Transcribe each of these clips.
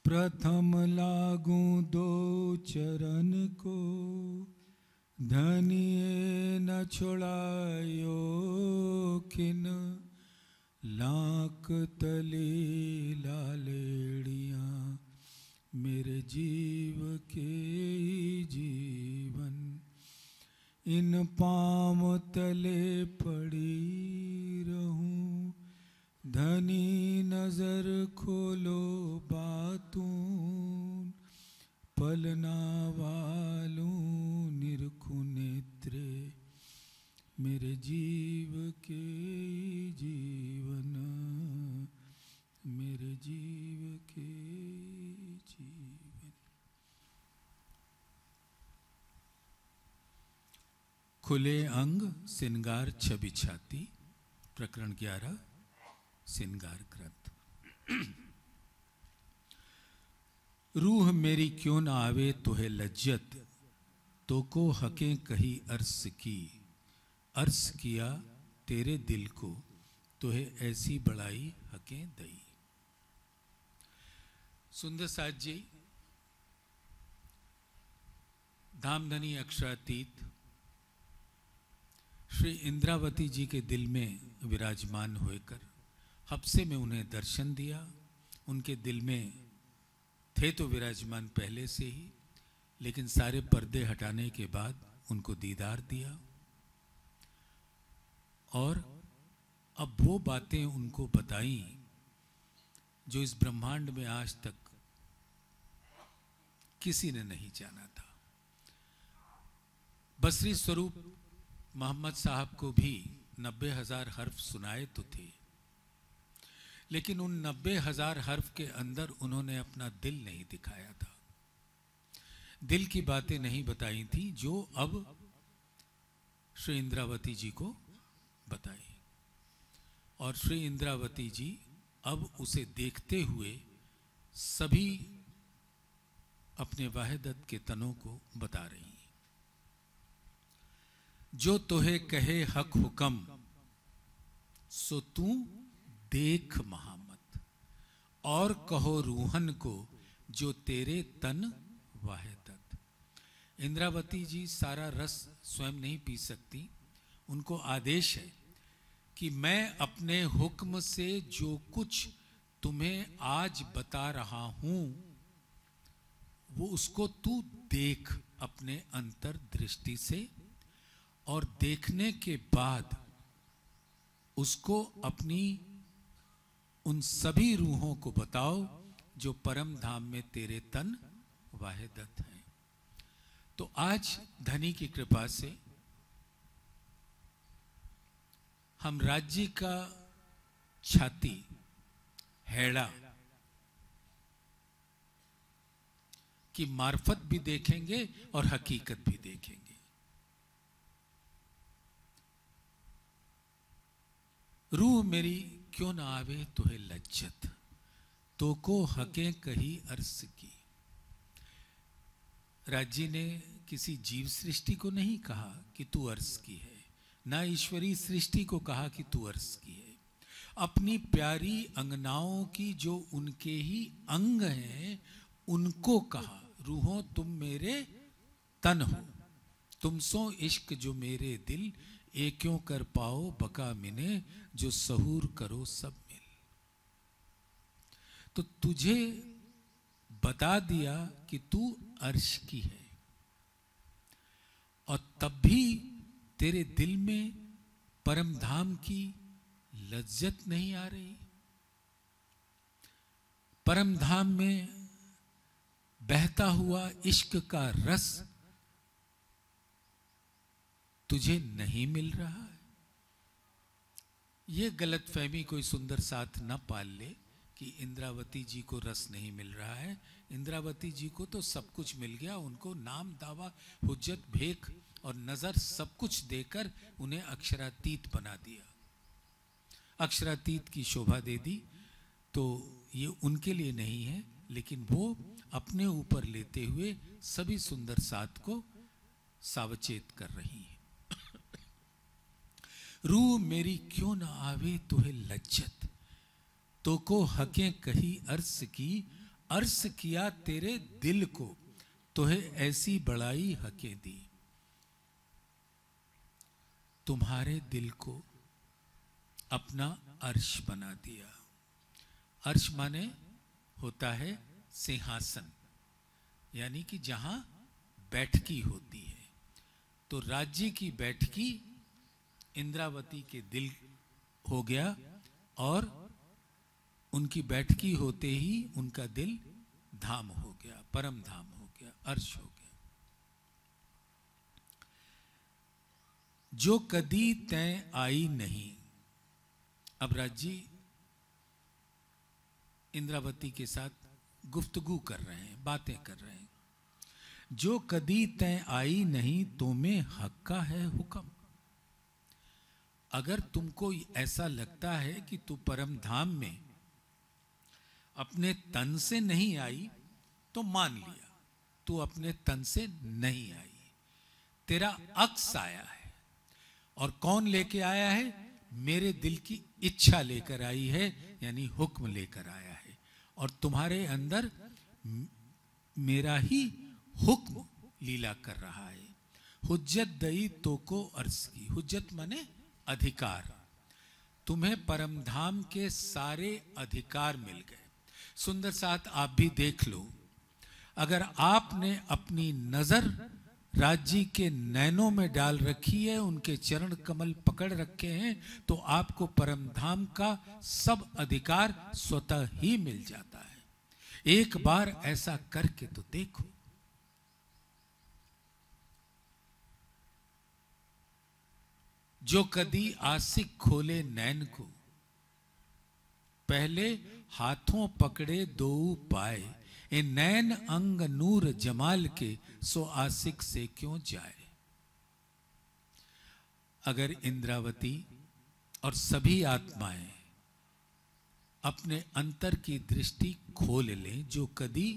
प्रथम लागूं दो चरण को, धनिए न छोड़ायो खिन, लाख तले लालेड़ियाँ मेरे जीव के जीवन। इन पाँव तले पड़ी रहूं, धनी नजर खोलो बातून, पलना वालूं निरखु नेत्रे मेरे जीव के जीवन, मेरे जीव के जीवन। खुले अंग सिंगार छवि छाती, प्रकरण 11, सिंगार ग्रंथ। रूह मेरी क्यों न आवे तुहे लज्जत, तो को हकें कही अर्स की, अर्स किया तेरे दिल को, तुहे ऐसी बड़ाई हकें दई। सुंदर साथ जी धामधनी अक्षरातीत श्री इंद्रावती जी के दिल में विराजमान होकर हफ्से में उन्हें दर्शन दिया। उनके दिल में थे तो विराजमान पहले से ही, लेकिन सारे पर्दे हटाने के बाद उनको दीदार दिया। और अब वो बातें उनको बताई जो इस ब्रह्मांड में आज तक किसी ने नहीं जाना था। बसरी स्वरूप मोहम्मद साहब को भी 90,000 हर्फ सुनाए तो थे, लेकिन उन 90,000 हर्फ के अंदर उन्होंने अपना दिल नहीं दिखाया था, दिल की बातें नहीं बताई थी जो अब श्री इंद्रावती जी को बताई। और श्री इंद्रावती जी अब उसे देखते हुए सभी अपने वाहिदत के तनों को बता रही हैं। जो तोहे कहे हक हुकम, सो तू देख महामत, और कहो रूहन को जो तेरे तन वाहिदत। इंद्रावती जी सारा रस स्वयं नहीं पी सकती, उनको आदेश है कि मैं अपने हुक्म से जो कुछ तुम्हें आज बता रहा हूं वो उसको तू देख अपने अंतर दृष्टि से, और देखने के बाद उसको अपनी उन सभी रूहों को बताओ जो परम धाम में तेरे तन वाहिदत हैं। तो आज धनी की कृपा से हम राज्य का छाती हैड़ा की मार्फत भी देखेंगे और हकीकत भी देखेंगे। रूह मेरी क्यों ना आवे तुहे लज्जत, तो को हकें कही अर्स की। राज्य ने किसी जीव सृष्टि को नहीं कहा कि तू अर्स की है, ना ईश्वरी सृष्टि को कहा कि तू अर्स की है। अपनी प्यारी अंगनाओं की जो उनके ही अंग हैं उनको कहा, रूहों तुम मेरे तन हो, तुम सो इश्क जो मेरे दिल, क्यों कर पाओ बका मिने, जो सहूर करो सब मिल। तो तुझे बता दिया कि तू अर्श की है, और तब भी तेरे दिल में परम धाम की लज्जत नहीं आ रही, परम धाम में बहता हुआ इश्क का रस तुझे नहीं मिल रहा है। ये गलतफहमी कोई सुंदर साथ न पाल ले कि इंद्रावती जी को रस नहीं मिल रहा है। इंद्रावती जी को तो सब कुछ मिल गया, उनको नाम दावा हुज्जत भेक और नजर सब कुछ देकर उन्हें अक्षरातीत बना दिया, अक्षरातीत की शोभा दे दी। तो ये उनके लिए नहीं है, लेकिन वो अपने ऊपर लेते हुए सभी सुंदर साथ को सावचेत कर रही है। रूह मेरी क्यों न आवे तुहे लज्जत, तो को हकें कही अर्स की, अर्ज किया तेरे दिल को, तुहे ऐसी बड़ाई हके दी। तुम्हारे दिल को अपना अर्श बना दिया। अर्श माने होता है सिंहासन, यानी कि जहां बैठकी होती है। तो राज्य की बैठकी इंद्रावती के दिल हो गया, और उनकी बैठकी होते ही उनका दिल धाम हो गया, परम धाम हो गया, अर्श हो गया। जो कदी तैं आई नहीं। अब राज्य इंद्रावती के साथ गुफ्तगू कर रहे हैं, बातें कर रहे हैं। जो कदी तैं आई नहीं, तो में हक का है हुक्म। अगर तुमको ऐसा लगता है कि तू परम धाम में अपने तन से नहीं आई, तो मान लिया तू अपने तन से नहीं आई, तेरा अक्स आया है। और कौन लेके आया है? मेरे दिल की इच्छा लेकर आई है, यानी हुक्म लेकर आया है। और तुम्हारे अंदर मेरा ही हुक्म लीला कर रहा है। हुज्जत दई तो को अर्ज की। हुज्जत माने अधिकार। तुम्हें परमधाम के सारे अधिकार मिल गए। सुंदर साथ आप भी देख लो, अगर आपने अपनी नजर राज्य के नैनों में डाल रखी है, उनके चरण कमल पकड़ रखे हैं, तो आपको परमधाम का सब अधिकार स्वतः ही मिल जाता है। एक बार ऐसा करके तो देखो। जो कदी आसिक खोले नैन को, पहले हाथों पकड़े दो पाए, ए नैन अंग नूर जमाल के, सो आसिक से क्यों जाए। अगर इंद्रावती और सभी आत्माएं अपने अंतर की दृष्टि खोल लें, जो कदी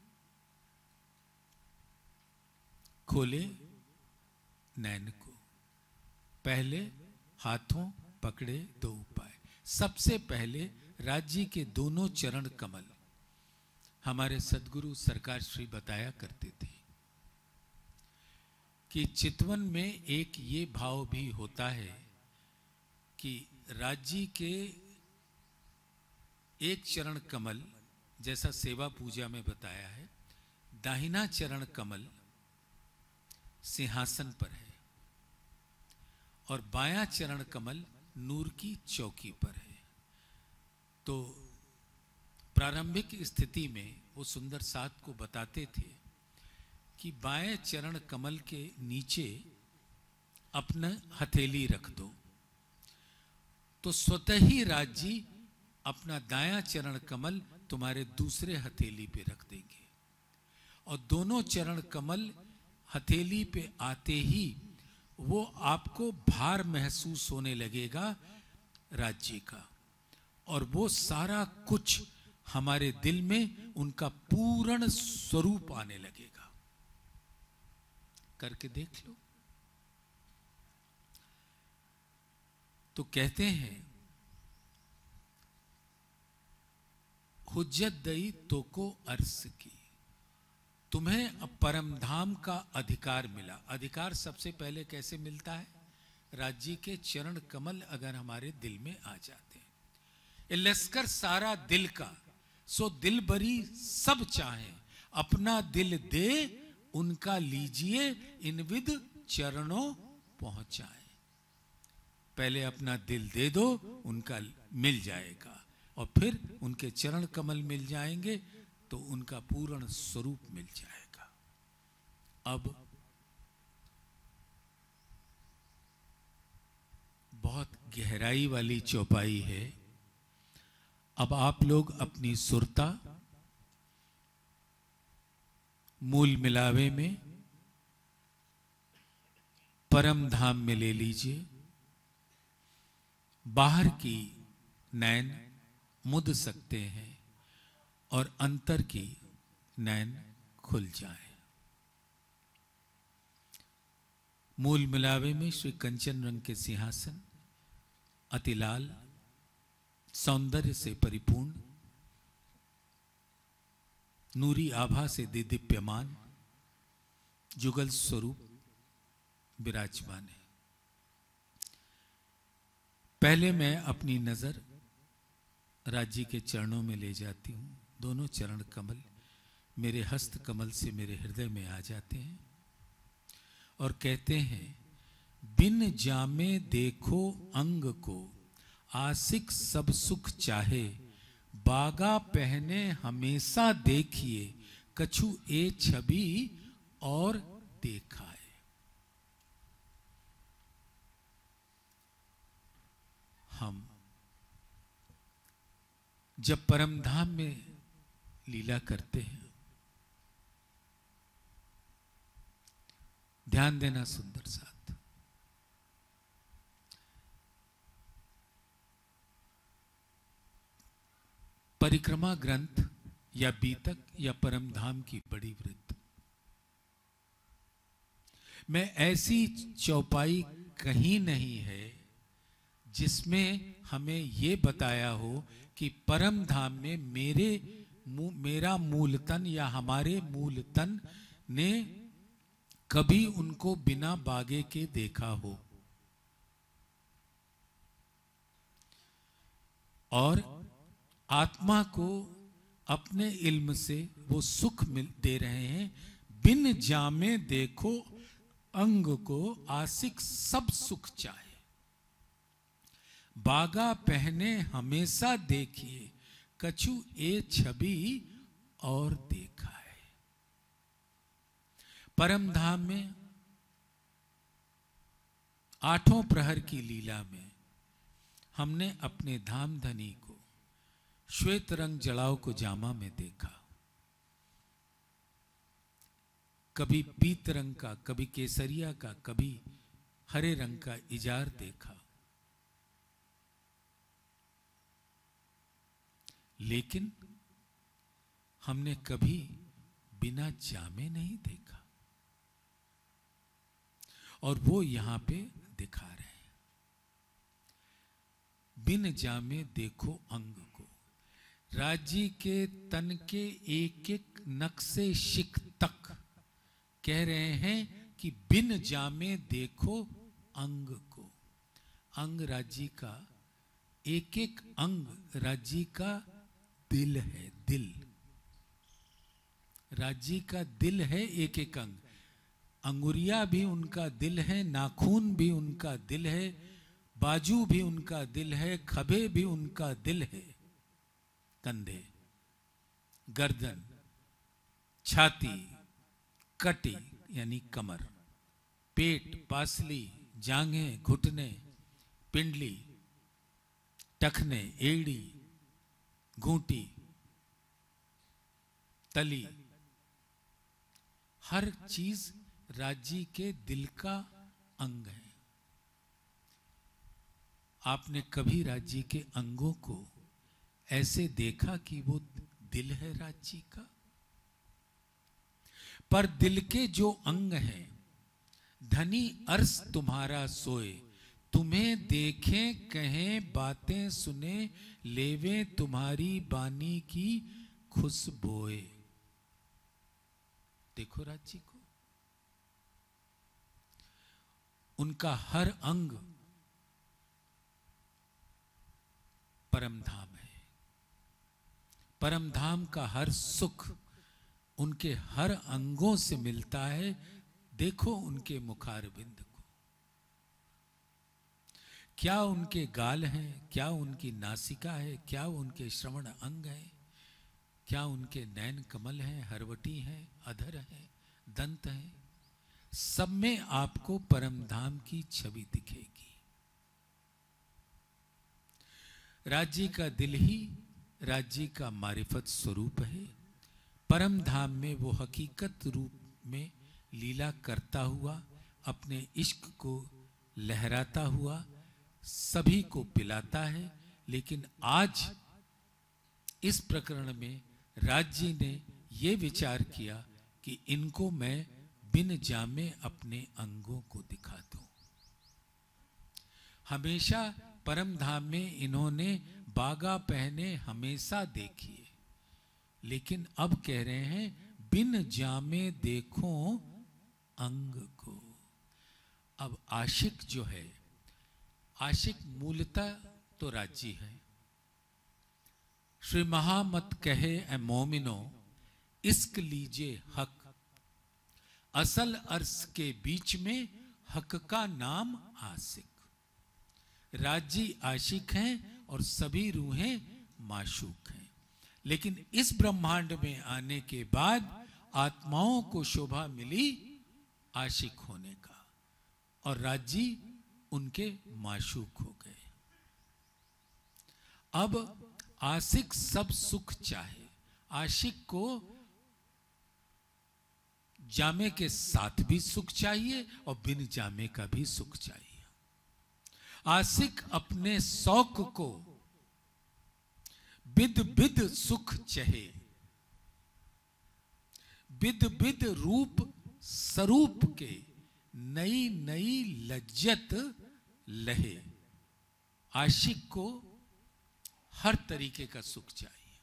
खोले नैन को, पहले हाथों पकड़े दो पाए। सबसे पहले राज्य के दोनों चरण कमल हमारे सदगुरु सरकार श्री बताया करते थे कि चितवन में एक ये भाव भी होता है कि राज्य के एक चरण कमल, जैसा सेवा पूजा में बताया है, दाहिना चरण कमल सिंहासन पर है और बायां चरण कमल नूर की चौकी पर है। तो प्रारंभिक स्थिति में वो सुंदर साथ को बताते थे कि बाएं चरण कमल के नीचे अपना हथेली रख दो, तो स्वतः ही राज्य अपना दायां चरण कमल तुम्हारे दूसरे हथेली पे रख देंगे, और दोनों चरण कमल हथेली पे आते ही वो आपको भार महसूस होने लगेगा राज्य का, और वो सारा कुछ हमारे दिल में उनका पूर्ण स्वरूप आने लगेगा। करके देख लो। तो कहते हैं हुज्जत दई तो को अर्ज की, तुम्हें परमधाम का अधिकार मिला। अधिकार सबसे पहले कैसे मिलता है? राज्य के चरण कमल अगर हमारे दिल में आ जाते हैं। ये लश्कर सारा दिल का, सो दिल भरी सब चाहे, अपना दिल दे उनका लीजिए, इन विद चरणों पहुंचाए। पहले अपना दिल दे दो, उनका मिल जाएगा, और फिर उनके चरण कमल मिल जाएंगे, तो उनका पूर्ण स्वरूप मिल जाएगा। अब बहुत गहराई वाली चौपाई है। अब आप लोग अपनी सुरता मूल मिलावे में परम धाम में ले लीजिए। बाहर की नैन मुद सकते हैं और अंतर की नैन खुल जाए। मूल मिलावे में श्री कंचन रंग के सिंहासन, अतिलाल सौंदर्य से परिपूर्ण, नूरी आभा से दीप्यमान जुगल स्वरूप विराजमान है। पहले मैं अपनी नजर राज्य के चरणों में ले जाती हूं। दोनों चरण कमल मेरे हस्त कमल से मेरे हृदय में आ जाते हैं और कहते हैं, बिन जामे देखो अंग को, आशिक सब सुख चाहे, बागा पहने हमेशा देखिए, कछु ए छवि और देखा है। हम जब परम धाम में लीला करते हैं, ध्यान देना सुंदर साथ, परिक्रमा ग्रंथ या बीतक या परम धाम की बड़ी वृत्त में ऐसी चौपाई कहीं नहीं है जिसमें हमें ये बताया हो कि परम धाम में मेरा मूल तन या हमारे मूल तन ने कभी उनको बिना बागे के देखा हो और आत्मा को अपने इल्म से वो सुख दे रहे हैं। बिन जामे देखो अंग को, आशिक सब सुख चाहे, बागा पहने हमेशा देखिए, कछु ए छवि और देखा है। परम धाम में आठों प्रहर की लीला में हमने अपने धाम धनी को श्वेत रंग जड़ाओ को जामा में देखा, कभी पीत रंग का, कभी केसरिया का, कभी हरे रंग का इजार देखा, लेकिन हमने कभी बिना जामे नहीं देखा और वो यहां पे दिखा रहे हैं। बिन जामे देखो अंग को, राज्य के तन के एक एक नक्शे शिक तक कह रहे हैं कि बिन जामे देखो अंग को। अंग राज्य का, एक एक अंग राज्य का दिल है। दिल राज्य का दिल है, एक एक अंग। अंगुरिया भी उनका दिल है, नाखून भी उनका दिल है, बाजू भी उनका दिल है, खभे भी उनका दिल है, कंधे, गर्दन, छाती, कटी यानी कमर, पेट, पासली, जांघें, घुटने, पिंडली, टखने, एड़ी, घूंटी, तली, हर चीज राज्य के दिल का अंग है। आपने कभी राज्य के अंगों को ऐसे देखा कि वो दिल है राज्य का? पर दिल के जो अंग हैं, धनी अर्श तुम्हारा सोए, तुम्हें देखें कहें बातें सुने, लेवे तुम्हारी बानी की खुशबोए। देखो राज्य को, उनका हर अंग परम धाम है। परम धाम का हर सुख उनके हर अंगों से मिलता है। देखो उनके मुखारविंद को, क्या उनके गाल हैं, क्या उनकी नासिका है, क्या उनके श्रवण अंग हैं, क्या उनके नैन कमल हैं, हरवटी हैं, अधर हैं, दंत हैं। सब में आपको परम धाम की छवि दिखेगी। राज्य का दिल ही राज्य का मारिफत स्वरूप है। परम धाम में वो हकीकत रूप में लीला करता हुआ, अपने इश्क को लहराता हुआ सभी को पिलाता है। लेकिन आज इस प्रकरण में राज्य ने ये विचार किया कि इनको मैं बिन जामे अपने अंगों को दिखा दूं। हमेशा परम धाम में इन्होंने बागा पहने हमेशा देखिए, लेकिन अब कह रहे हैं बिन जामे देखो अंग को। अब आशिक जो है, आशिक मूलतः तो राजी है। श्री महामत कहे ए मोमिनो इश्क लीजिए हक, असल अर्श के बीच में हक का नाम आशिक। राजी आशिक हैं और सभी रूहें माशूक हैं। लेकिन इस ब्रह्मांड में आने के बाद आत्माओं को शोभा मिली आशिक होने का, और राजी उनके माशूक हो गए। अब आशिक सब सुख चाहे। आशिक को जामे के साथ भी सुख चाहिए और बिन जामे का भी सुख चाहिए। आशिक अपने शौक को बिद बिद सुख चहे, बिद बिद रूप स्वरूप के नई नई लज्जत लहे। आशिक को हर तरीके का सुख चाहिए,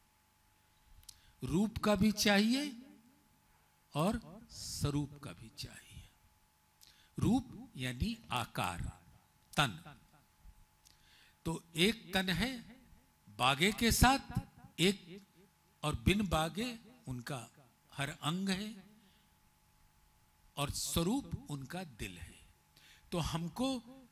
रूप का भी चाहिए और स्वरूप का भी चाहिए। रूप यानी आकार, तन। तो एक तन है बागे के साथ, एक और बिन बागे उनका हर अंग है, और स्वरूप उनका दिल है। तो हमको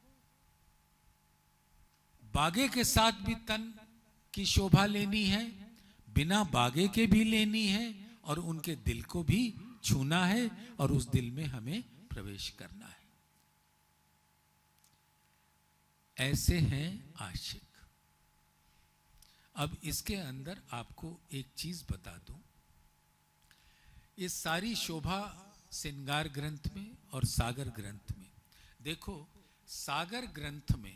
बागे के साथ भी तन की शोभा लेनी है, बिना बागे के भी लेनी है, और उनके दिल को भी छूना है, और उस दिल में हमें प्रवेश करना है। ऐसे हैं आशिक। अब इसके अंदर आपको एक चीज बता दूं, ये सारी शोभा श्रृंगार ग्रंथ में और सागर ग्रंथ में। देखो, सागर ग्रंथ में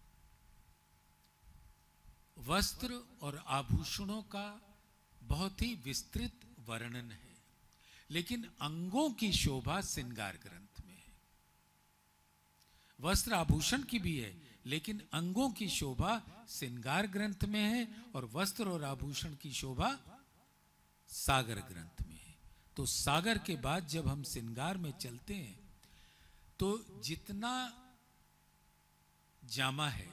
वस्त्र और आभूषणों का बहुत ही विस्तृत वर्णन है, लेकिन अंगों की शोभा श्रृंगार ग्रंथ में है। वस्त्र आभूषण की भी है, लेकिन अंगों की शोभा श्रृंगार ग्रंथ में है, और वस्त्र और आभूषण की शोभा सागर ग्रंथ में है। तो सागर के बाद जब हम श्रृंगार में चलते हैं, तो जितना जामा है,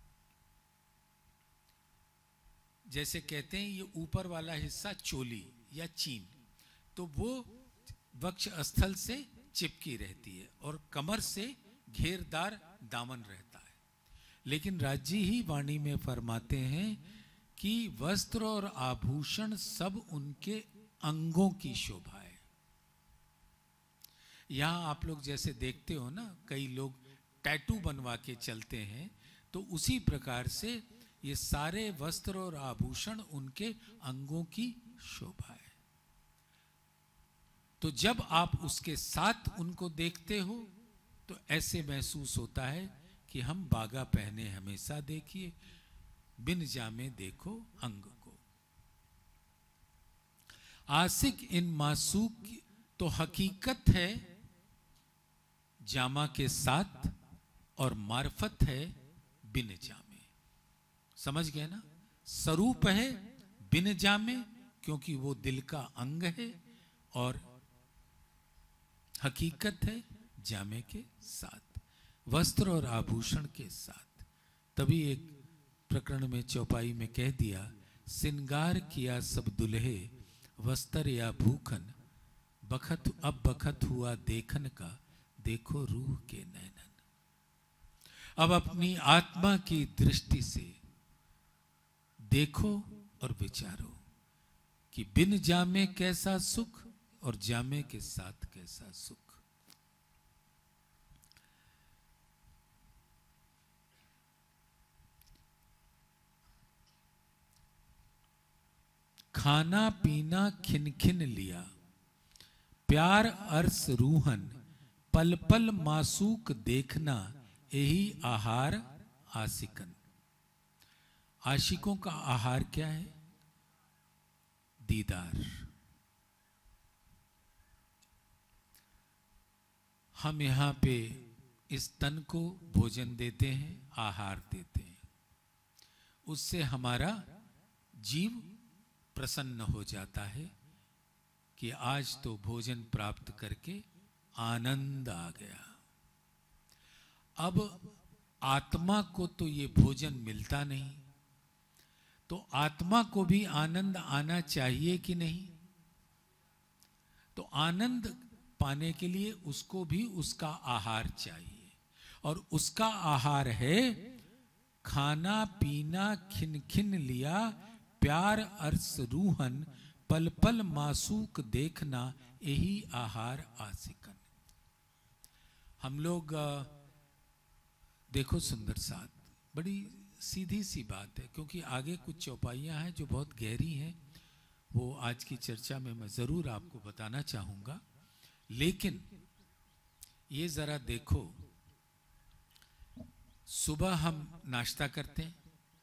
जैसे कहते हैं ये ऊपर वाला हिस्सा चोली या चीन, तो वो वक्ष स्थल से चिपकी रहती है और कमर से घेरदार दामन रहता है। लेकिन राजी ही वाणी में फरमाते हैं कि वस्त्र और आभूषण सब उनके अंगों की शोभा है। यहां आप लोग जैसे देखते हो ना, कई लोग टैटू बनवा के चलते हैं, तो उसी प्रकार से ये सारे वस्त्र और आभूषण उनके अंगों की शोभा है। तो जब आप उसके साथ उनको देखते हो तो ऐसे महसूस होता है कि हम बागा पहने हमेशा देखिए, बिन जामे देखो अंग को। आशिक इन मासूक तो हकीकत है जामा के साथ, और मार्फत है बिन जामे। समझ गए ना? स्वरूप है बिन जामे, क्योंकि वो दिल का अंग है, और हकीकत है जामे के साथ, वस्त्र और आभूषण के साथ। तभी एक प्रकरण में चौपाई में कह दिया, श्रृंगार किया सब दुल्हे वस्त्र या भूखन, बखत अब बखत हुआ देखन का, देखो रूह के नैनन। अब अपनी आत्मा की दृष्टि से देखो और विचारो कि बिन जामे कैसा सुख और जामे के साथ कैसा सुख। खाना पीना खिन खिन लिया, प्यार अर्स रूहन, पल पल मासूक देखना, यही आहार आशिकन। आशिकों का आहार क्या है? दीदार। हम यहां पे इस तन को भोजन देते हैं, आहार देते हैं, उससे हमारा जीव प्रसन्न हो जाता है कि आज तो भोजन प्राप्त करके आनंद आ गया। अब आत्मा को तो ये भोजन मिलता नहीं, तो आत्मा को भी आनंद आना चाहिए कि नहीं? तो आनंद पाने के लिए उसको भी उसका आहार चाहिए, और उसका आहार है खाना पीना खिन खिन लिया, प्यार अर्स रूहन, पल पल मासूक देखना, यही आहार आसिकन। हम लोग देखो सुंदर साथ, बड़ी सीधी सी बात है, क्योंकि आगे कुछ चौपाइयां हैं जो बहुत गहरी हैं, वो आज की चर्चा में मैं जरूर आपको बताना चाहूंगा। लेकिन ये जरा देखो, सुबह हम नाश्ता करते हैं,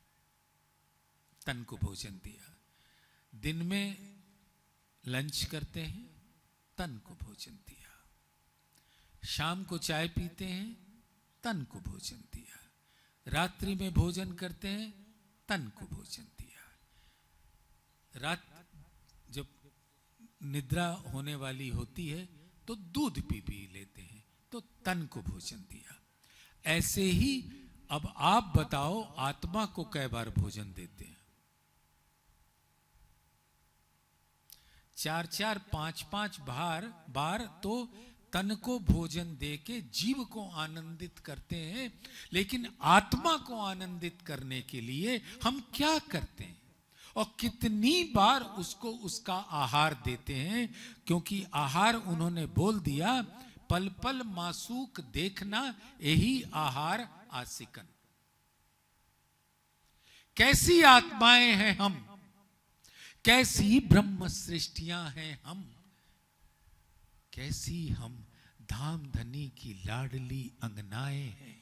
तन को भोजन दिया। दिन में लंच करते हैं, तन को भोजन दिया। शाम को चाय पीते हैं, तन को भोजन दिया। रात्रि में भोजन करते हैं, तन को भोजन दिया। रात जब निद्रा होने वाली होती है तो दूध पी लेते हैं, तो तन को भोजन दिया। ऐसे ही अब आप बताओ, आत्मा को कै बार भोजन देते हैं? 4-4 5-5 बार तो तन को भोजन दे के जीव को आनंदित करते हैं। लेकिन आत्मा को आनंदित करने के लिए हम क्या करते हैं और कितनी बार उसको उसका आहार देते हैं? क्योंकि आहार उन्होंने बोल दिया, पल पल मासूक देखना, यही आहार आसिकन। कैसी आत्माएं हैं हम, कैसी ब्रह्म सृष्टियां हैं हम, कैसी हम धाम धनी की लाडली अंगनाएं हैं,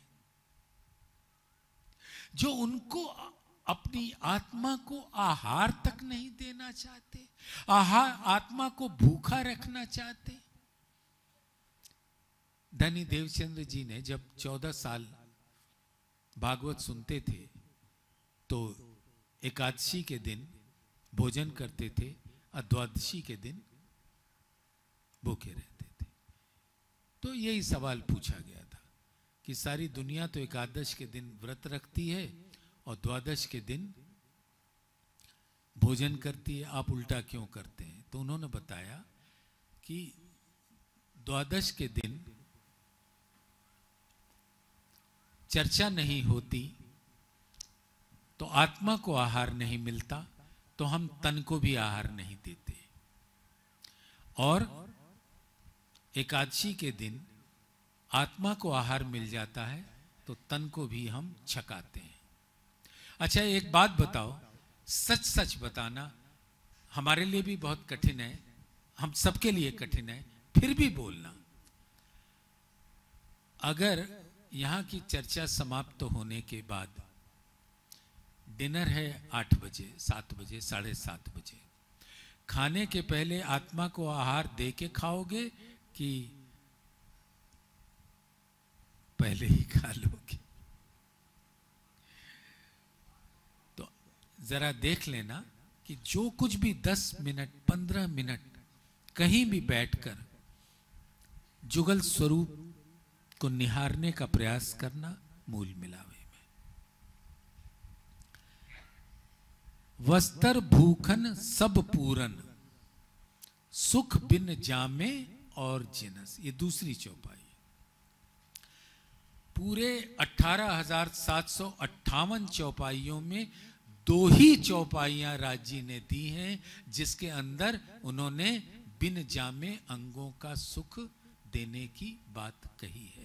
जो उनको अपनी आत्मा को आहार तक नहीं देना चाहते, आत्मा को भूखा रखना चाहते। धनी देवचंद्र जी ने जब 14 साल भागवत सुनते थे, तो एकादशी के दिन भोजन करते थे, और द्वादशी के दिन भूखे रहते थे। तो यही सवाल पूछा गया था कि सारी दुनिया तो एकादश के दिन व्रत रखती है और द्वादश के दिन भोजन करती है, आप उल्टा क्यों करते हैं? तो उन्होंने बताया कि द्वादश के दिन चर्चा नहीं होती तो आत्मा को आहार नहीं मिलता, तो हम तन को भी आहार नहीं देते, और एकादशी के दिन आत्मा को आहार मिल जाता है तो तन को भी हम छकाते हैं। अच्छा, एक बात बताओ, सच सच बताना, हमारे लिए भी बहुत कठिन है, हम सबके लिए कठिन है, फिर भी बोलना। अगर यहां की चर्चा समाप्त होने के बाद डिनर है 8 बजे, 7 बजे, 7:30 बजे, खाने के पहले आत्मा को आहार दे के खाओगे कि पहले ही खा लोगे? तो जरा देख लेना कि जो कुछ भी 10 मिनट 15 मिनट कहीं भी बैठकर जुगल स्वरूप को निहारने का प्रयास करना, मूल मिलावे में। वस्त्र भूखन सब पूरन, सुख बिन जामे और जिनस। ये दूसरी चौपाई। पूरे 18,758 चौपाइयों में 2 ही चौपाइयां राजी ने दी हैं जिसके अंदर उन्होंने बिन जामे अंगों का सुख देने की बात कही है।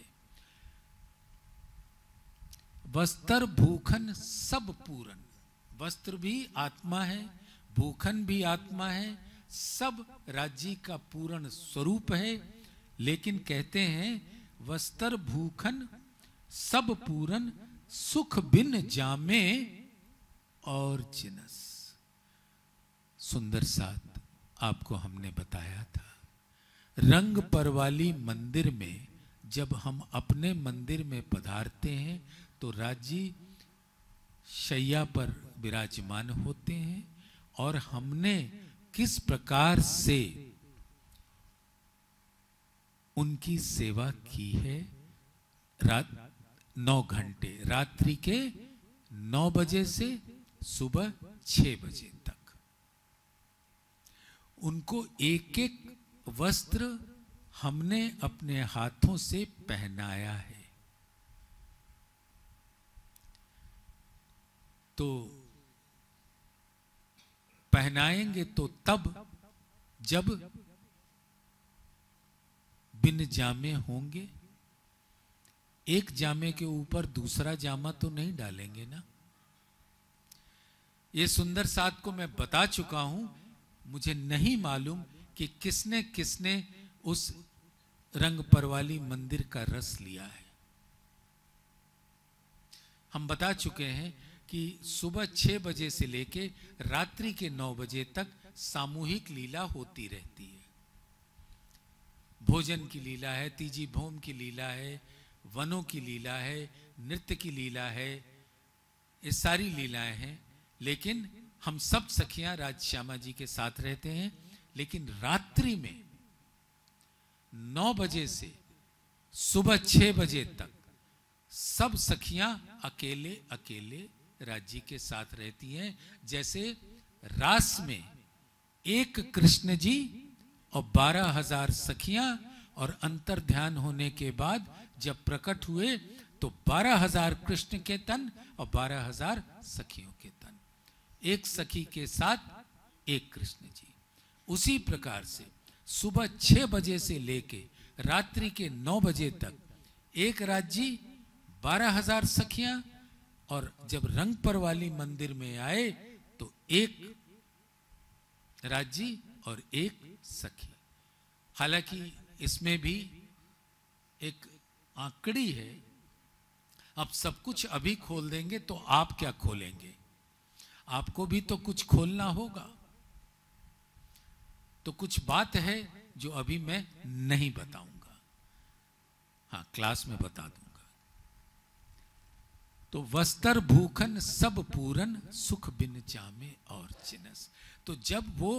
वस्त्र भूखन सब पूरन, वस्त्र भी आत्मा है, भूखन भी आत्मा है, सब राज्य का पूर्ण स्वरूप है। लेकिन कहते हैं वस्त्र भूखन सब पूरन, सुख बिन जामे और जिनस। सुंदर साथ आपको हमने बताया था, रंग परवाली मंदिर में जब हम अपने मंदिर में पधारते हैं तो राज्य शैया पर विराजमान होते हैं और हमने किस प्रकार से उनकी सेवा की है। रात 9 घंटे, रात्रि के 9 बजे से सुबह 6 बजे तक उनको एक एक वस्त्र हमने अपने हाथों से पहनाया है। तो पहनाएंगे तो तब जब बिन जामे होंगे। एक जामे के ऊपर दूसरा जामा तो नहीं डालेंगे ना। ये सुंदर साथ को मैं बता चुका हूं, मुझे नहीं मालूम कि किसने किसने उस रंग परवाली मंदिर का रस लिया है। हम बता चुके हैं कि सुबह 6 बजे से लेके रात्रि के 9 बजे तक सामूहिक लीला होती रहती है। भोजन की लीला है, तीजी भोम की लीला है, वनों की लीला है, नृत्य की लीला है, ये सारी लीलाएं हैं। लेकिन हम सब सखियां राजश्यामा जी के साथ रहते हैं। लेकिन रात्रि में 9 बजे से सुबह 6 बजे तक सब सखियां अकेले अकेले राज्य के साथ रहती हैं। जैसे रास में एक कृष्ण जी और 12,000 सखियां, और अंतर ध्यान होने के बाद जब प्रकट हुए तो 12,000 कृष्ण के तन और 12,000 सखियों के तन, एक सखी के साथ एक कृष्ण जी। उसी प्रकार से सुबह 6 बजे से लेके रात्रि के 9 बजे तक एक राज्य, 12,000 सखियां, और जब रंग परवाली मंदिर में आए तो एक राज्य और एक सखी। हालांकि इसमें भी एक आंकड़ी है। अब सब कुछ अभी खोल देंगे तो आप क्या खोलेंगे, आपको भी तो कुछ खोलना होगा। तो कुछ बात है जो अभी मैं नहीं बताऊंगा, हाँ क्लास में बता दूंगा। तो वस्त्र भूखन सब पूरन, सुख बिन चामे और चिनस। तो जब वो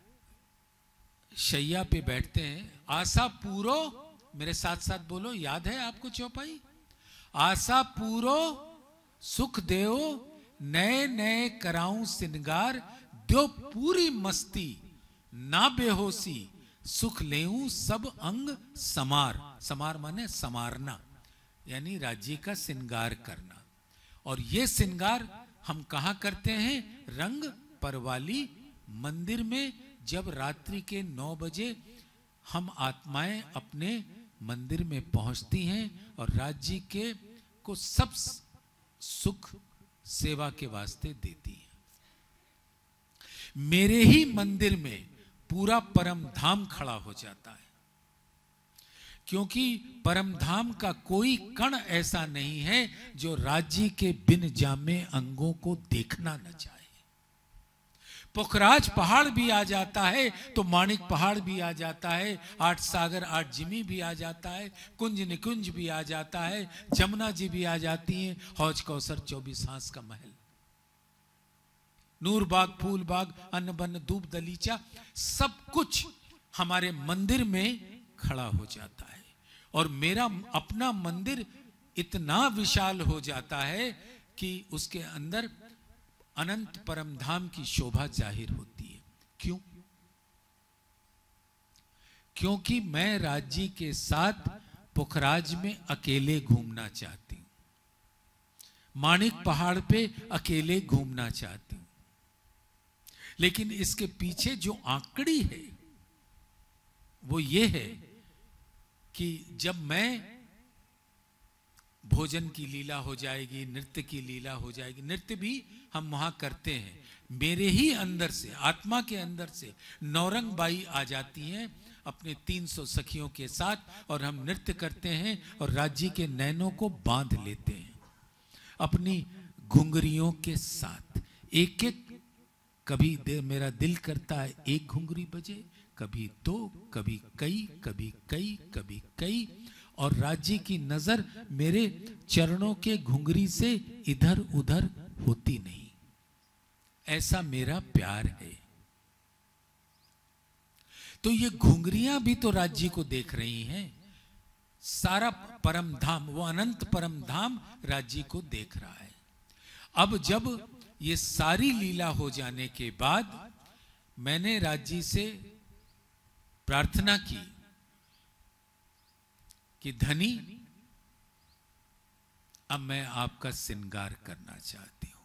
शैया पे बैठते हैं, आशा पूरो, मेरे साथ साथ बोलो, याद है आपको चौपाई? आशा पूरो सुख देओ, नए नए कराऊं सिंगार, दो पूरी मस्ती ना बेहोशी, सुख लेऊं सब अंग समार। समार माने समारना, यानी राज्य का सिंगार करना। और ये सिंगार हम कहां करते हैं? रंग परवाली मंदिर में। जब रात्रि के 9 बजे हम आत्माएं अपने मंदिर में पहुंचती हैं और राज्य के को सब सुख सेवा के वास्ते देती हैं। मेरे ही मंदिर में पूरा परम धाम खड़ा हो जाता है, क्योंकि परम धाम का कोई कण ऐसा नहीं है जो राज्य के बिन जामे अंगों को देखना न चाहे। पुखराज पहाड़ भी आ जाता है तो माणिक पहाड़ भी आ जाता है, 8 सागर 8 जिमी भी आ जाता है, कुंज निकुंज भी आ जाता है, जमुना जी भी आ जाती हैं, हौज कौसर 24 हांस का महल, नूर बाग, फूल बाग, अन्न बन, धूप दलीचा, सब कुछ हमारे मंदिर में खड़ा हो जाता है। और मेरा अपना मंदिर इतना विशाल हो जाता है कि उसके अंदर अनंत परम धाम की शोभा जाहिर होती है। क्यों? क्योंकि मैं राज्य के साथ पुखराज में अकेले घूमना चाहती हूं, माणिक पहाड़ पे अकेले घूमना चाहती हूं। लेकिन इसके पीछे जो आंकड़ी है वो ये है कि जब मैं भोजन की लीला हो जाएगी, नृत्य की लीला हो जाएगी, नृत्य भी हम वहां करते हैं, मेरे ही अंदर से, आत्मा के अंदर से नौरंग बाई आ जाती हैं अपने 300 सखियों के साथ, और हम नृत्य करते हैं और राज्य के नैनों को बांध लेते हैं अपनी घुंघरियों के साथ। एक एक, कभी मेरा दिल करता है एक घुंघरी बजे, कभी 2, कभी कई, कभी कई, कभी कई, और राज्य की नजर मेरे चरणों के घुंघरी से इधर उधर होती नहीं। ऐसा मेरा प्यार है। तो ये घुंघरियां भी तो राज्य को देख रही हैं। सारा परम धाम, वो अनंत परम धाम राज्य को देख रहा है। अब जब ये सारी लीला हो जाने के बाद मैंने राज्य से प्रार्थना की कि धनी, अब मैं आपका श्रृंगार करना चाहती हूं।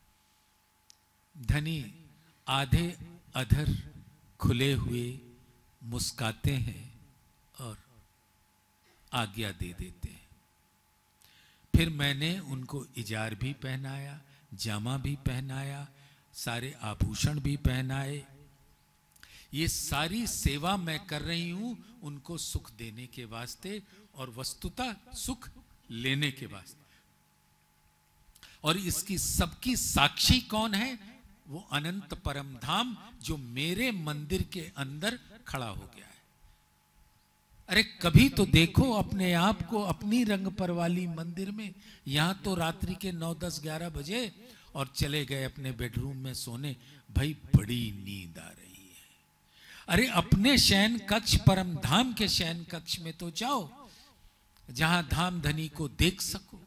धनी आधे अधर खुले हुए मुस्काते हैं और आज्ञा दे देते हैं। फिर मैंने उनको इजार भी पहनाया, जामा भी पहनाया, सारे आभूषण भी पहनाए। ये सारी सेवा मैं कर रही हूं उनको सुख देने के वास्ते और वस्तुतः सुख लेने के वास्ते। और इसकी सबकी साक्षी कौन है? वो अनंत परम धाम जो मेरे मंदिर के अंदर खड़ा हो गया है। अरे कभी तो देखो अपने आप को अपनी रंग पर वाली मंदिर में। यहां तो रात्रि के 9, 10, 11 बजे और चले गए अपने बेडरूम में सोने। भाई बड़ी नींद आ रही है। अरे अपने शयन कक्ष, परम धाम के शयन कक्ष में तो जाओ, जहां धाम धनी को देख सको।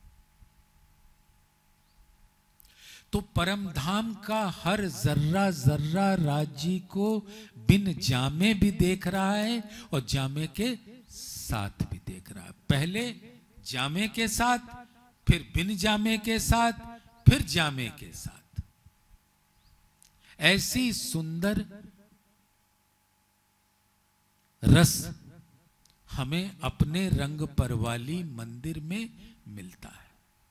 तो परम धाम का हर जर्रा जर्रा राज्य को बिन जामे भी देख रहा है और जामे के साथ भी देख रहा है। पहले जामे के साथ, फिर बिन जामे के साथ, फिर जामे के साथ। ऐसी सुंदर रस हमें अपने रंग पर वाली मंदिर में मिलता है।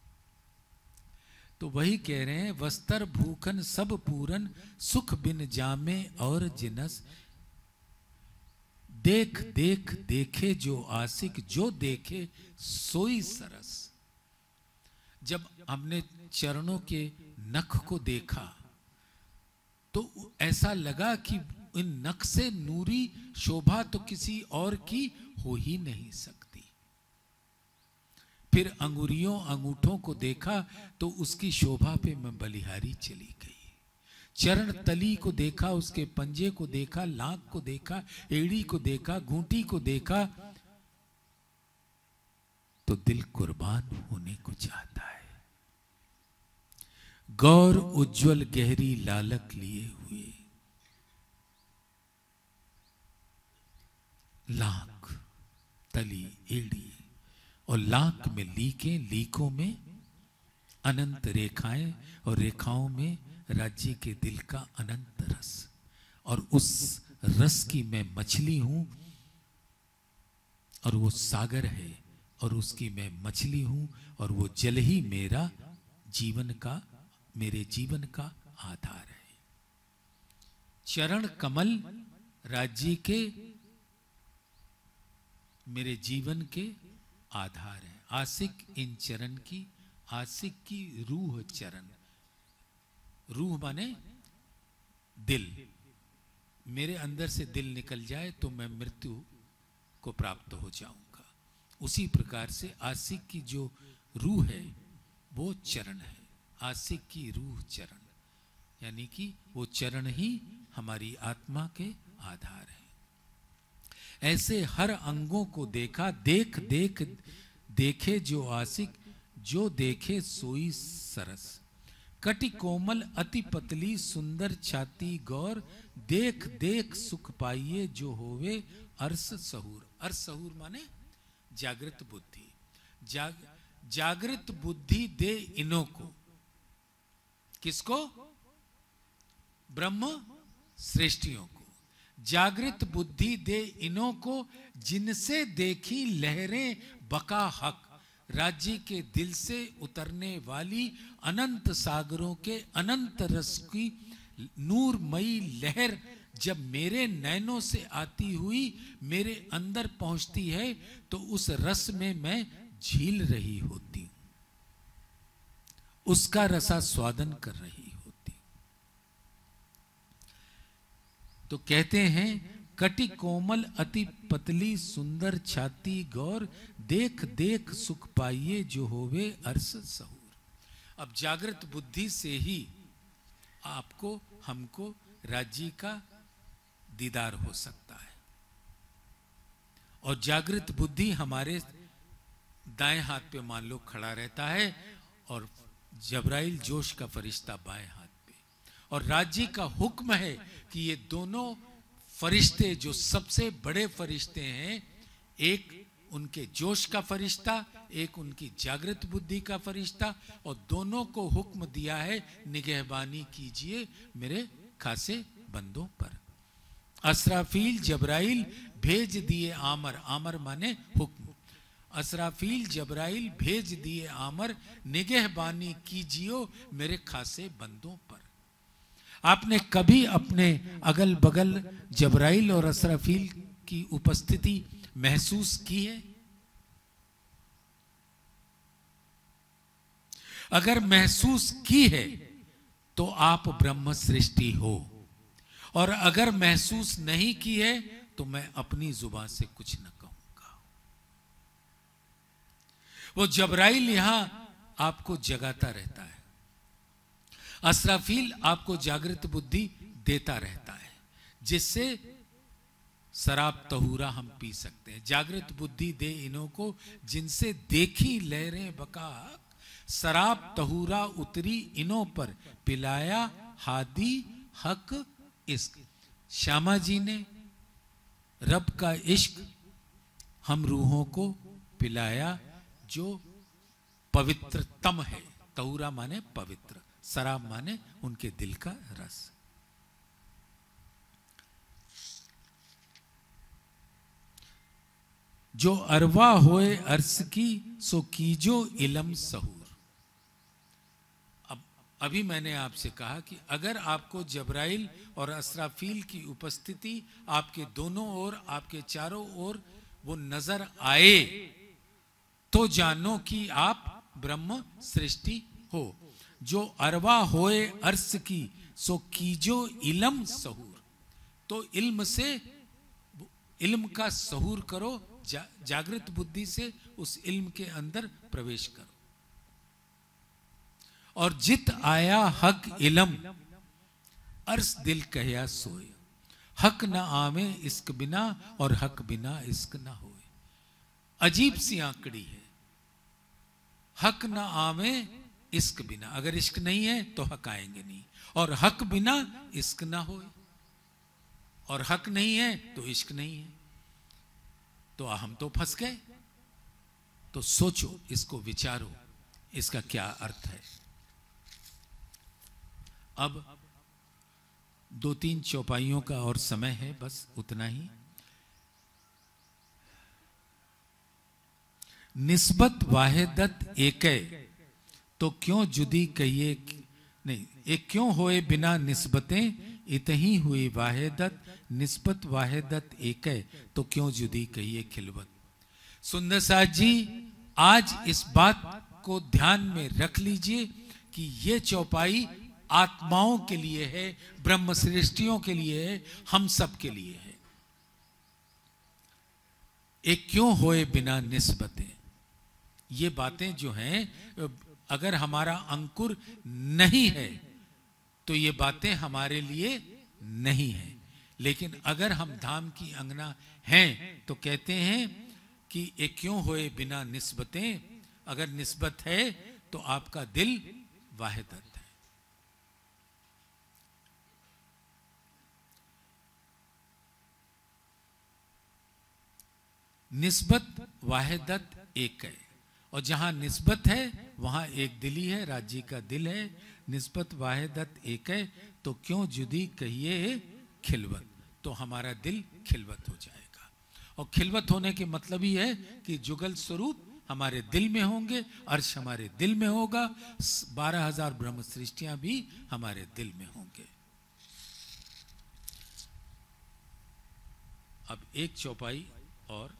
तो वही कह रहे हैं, वस्त्र भूखन सब पूरन, सुख बिन जामे और जिनस। देख देख देखे जो आशिक, जो देखे सोई सरस। जब हमने चरणों के नख को देखा तो ऐसा लगा कि इन नख से नूरी शोभा तो किसी और की हो ही नहीं सकती। फिर अंगुरियों अंगूठों को देखा तो उसकी शोभा पे मैं बलिहारी चली गई। चरण तली को देखा, उसके पंजे को देखा, लांक को देखा, एड़ी को देखा, घूंटी को देखा, तो दिल कुर्बान होने को चाहता है। गौर उज्जवल गहरी लालक लिए हुए, लांक, तली, एड़ी और लांक में लीकें, लीकों में अनंत रेखाएं और रेखाओं में राज्य के दिल का अनंत रस। और उस रस की मैं मछली हूं और वो सागर है, और उसकी मैं मछली हूं और वो जल ही मेरा जीवन का, मेरे जीवन का आधार है। चरण कमल राज्य के मेरे जीवन के आधार है। आशिक इन चरण की, आशिक की रूह चरण। रूह माने दिल। मेरे अंदर से दिल निकल जाए तो मैं मृत्यु को प्राप्त हो जाऊंगा। उसी प्रकार से आशिक की जो रूह है वो चरण है। आशिक की रूह चरण, यानी कि वो चरण ही हमारी आत्मा के आधार है। ऐसे हर अंगों को देखा, देख देख देखे जो आशिक, जो देखे सोई सरस। कटि कोमल अति पतली सुंदर छाती गौर, देख देख सुख पाइए जो होवे अर्स सहूर। अर्स सहूर माने जागृत बुद्धि। जागृत बुद्धि दे इन्हों को। किसको? ब्रह्म श्रेष्ठियों को। जागृत बुद्धि दे इन्हों को, जिनसे देखी लहरें बका हक। राज्य के दिल से उतरने वाली अनंत सागरों के अनंत रस की नूरमयी लहर जब मेरे नैनों से आती हुई मेरे अंदर पहुंचती है तो उस रस में मैं झील रही होती हूं, उसका रसा स्वादन कर रही होती। तो कहते हैं कटि कोमल अति पतली सुंदर छाती गौर, देख देख सुख पाइए जो होवे अर्स सहूर। अब जागृत बुद्धि से ही आपको हमको राज्य का दीदार हो सकता है। और जागृत बुद्धि हमारे दाएं हाथ पे मान लो खड़ा रहता है और जबराइल जोश का फरिश्ता बाएं हाथ पे, और राज्य का हुक्म है कि ये दोनों फरिश्ते जो सबसे बड़े फरिश्ते हैं, एक उनके जोश का फरिश्ता, एक उनकी जागृत बुद्धि का फरिश्ता, और दोनों को हुक्म दिया है निगहबानी कीजिए मेरे खासे बंदों पर। असराफील जबराइल भेज दिए आमर, आमर माने हुक्म, असराफील जबराइल भेज दिए आमर, निगहबानी कीजिए मेरे खासे बंदों पर। आपने कभी अपने अगल बगल जबराइल और असराफील की उपस्थिति महसूस की है? अगर महसूस की है तो आप ब्रह्म सृष्टि हो, और अगर महसूस नहीं की है तो मैं अपनी जुबान से कुछ न कहूंगा। वो जबराइल यहां आपको जगाता रहता है, असराफील आपको जागृत बुद्धि देता रहता है, जिससे शराब तहूरा हम पी सकते हैं। जागृत बुद्धि दे इन्हों को जिनसे देखी लहरें बका, शराब तहूरा उतरी इन्हों पर, पिलाया हादी हक इश्क। श्यामा जी ने रब का इश्क हम रूहों को पिलाया जो पवित्रतम है। तहूरा माने पवित्र, शराब माने उनके दिल का रस। जो अरवा होए अर्स की सो कीजो इलम सहूर। अब अभी मैंने आपसे कहा कि अगर आपको जबराइल और असराफील की उपस्थिति आपके दोनों ओर, आपके चारों ओर वो नजर आए तो जानो कि आप ब्रह्म सृष्टि हो। जो अरवा होए अर्स की सो कीजो इलम सहूर। तो इल्म से, इल्म का सहूर करो, जागृत बुद्धि से उस इल्म के अंदर प्रवेश करो। और जित आया हक इलम अर्स दिल कहया सोए, हक न आवे इश्क बिना और हक बिना इश्क न होए। अजीब सी आंकड़ी है, हक न आवे इश्क बिना, अगर इश्क नहीं है तो हक आएंगे नहीं, और हक बिना इश्क ना होए, और हक नहीं है तो इश्क नहीं है, तो हम तो फंस गए। तो सोचो, इसको विचारो, इसका क्या अर्थ है। अब 2-3 चौपाइयों का और समय है, बस उतना ही। निस्बत वाहिदत एकै तो क्यों जुदी कहिए, नहीं, एक क्यों होए बिना निस्बतें, इतही हुई वाहिदत, निस्बत वाहिदत एकै तो क्यों जुदी कहिए खिलवत। सुंदर साथ जी, आज इस बात को ध्यान में रख लीजिए कि ये चौपाई आत्माओं के लिए है, ब्रह्म सृष्टियों के लिए है, हम सब के लिए है। एक क्यों होए बिना निस्बतें, ये बातें जो हैं, अगर हमारा अंकुर नहीं है तो ये बातें हमारे लिए नहीं है। लेकिन अगर हम धाम की अंगना हैं तो कहते हैं कि एक क्यों होए बिना निस्बतें, अगर निस्बत है तो आपका दिल वाहिदत है। निस्बत वाहिदत एक है, और जहां निस्बत है वहां एक दिल ही है, राज्य का दिल है। निस्बत वाहिदत एक है तो क्यों जुदी कहिए खिलवत, तो हमारा दिल खिलवत हो जाएगा। और खिलवत होने के मतलब ही है कि जुगल स्वरूप हमारे दिल में होंगे, अर्श हमारे दिल में होगा, 12,000 ब्रह्म सृष्टियां भी हमारे दिल में होंगे। अब एक चौपाई और,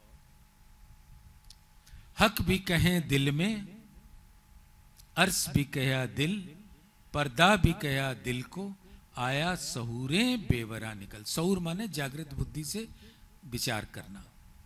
हक भी कहें दिल में, अर्श भी कहा दिल, पर्दा भी कहा दिल को, आया सहूरे बेवरा निकल। सहूर माने जागृत बुद्धि से विचार करना।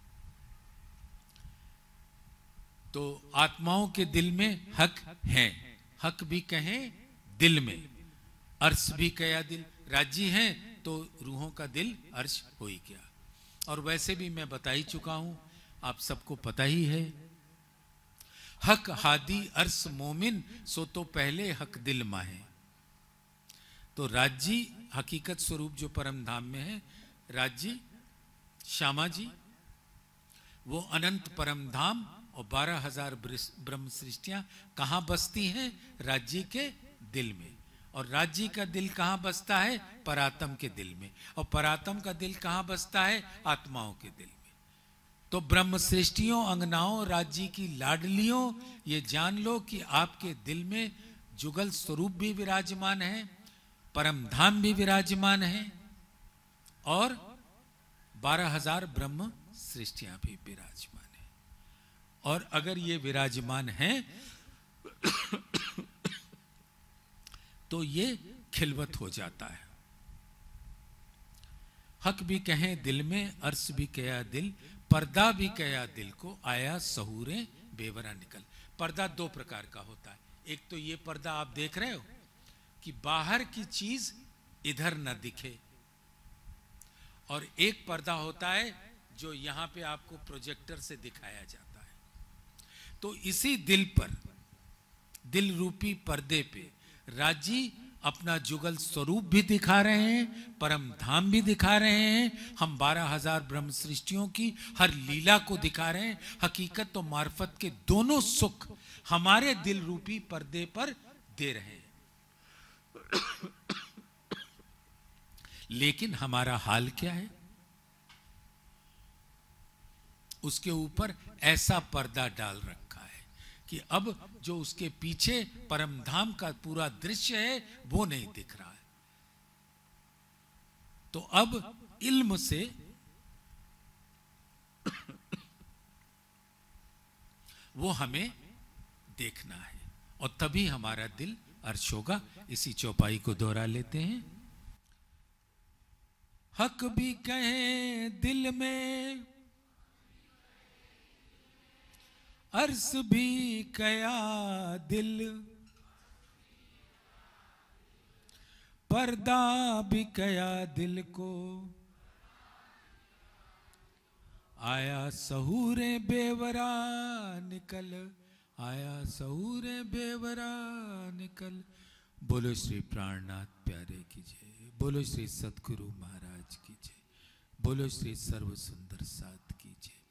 तो आत्माओं के दिल में हक है, हक भी कहें दिल में, अर्श भी कया दिल, राज्य हैं तो रूहों का दिल अर्श हो ही गया। और वैसे भी मैं बता ही चुका हूं, आप सबको पता ही है, हक हादी अर्श मोमिन सो तो पहले हक दिल माहे। तो राज्य हकीकत स्वरूप जो परम धाम में है, राज्य श्यामा जी, वो अनंत परम धाम और 12,000 ब्रह्म सृष्टियां कहां बसती हैं? राज्य के दिल में। और राज्य का दिल कहां बसता है? परात्म के दिल में। और परात्म का दिल कहां बसता है? आत्माओं के दिल में। तो ब्रह्म सृष्टियों, अंगनाओं, राज्य की लाडलियों, ये जान लो कि आपके दिल में जुगल स्वरूप भी विराजमान है, परम धाम भी विराजमान है, और 12,000 ब्रह्म सृष्टियां भी विराजमान है। और अगर ये विराजमान है तो ये खिलवत हो जाता है। हक भी कहें दिल में, अर्श भी कया दिल, पर्दा भी कया दिल को, आया सहूरे बेवरा निकल। पर्दा दो प्रकार का होता है। एक तो ये पर्दा आप देख रहे हो कि बाहर की चीज इधर न दिखे, और एक पर्दा होता है जो यहां पे आपको प्रोजेक्टर से दिखाया जाता है। तो इसी दिल पर, दिल रूपी पर्दे पे राज्य अपना जुगल स्वरूप भी दिखा रहे हैं, परम धाम भी दिखा रहे हैं, हम 12,000 ब्रह्म सृष्टियों की हर लीला को दिखा रहे हैं। हकीकत और मार्फत के दोनों सुख हमारे दिल रूपी पर्दे पर दे रहे हैं। लेकिन हमारा हाल क्या है? उसके ऊपर ऐसा पर्दा डाल रखा है कि अब जो उसके पीछे परम धाम का पूरा दृश्य है वो नहीं दिख रहा है। तो अब इल्म से वो हमें देखना है, और तभी हमारा दिल अर्श होगा। इसी चौपाई को दोहरा लेते हैं। हक भी कहें दिल में, अर्श भी कया दिल, पर्दा भी कया दिल को, आया सहूरे बेवरा निकल, आया सहूरे बेवरा निकल। बोलो श्री प्राणनाथ प्यारे की जय, बोलो श्री सतगुरु महाराज की जय, बोलो श्री सर्व सुंदर साध की जय।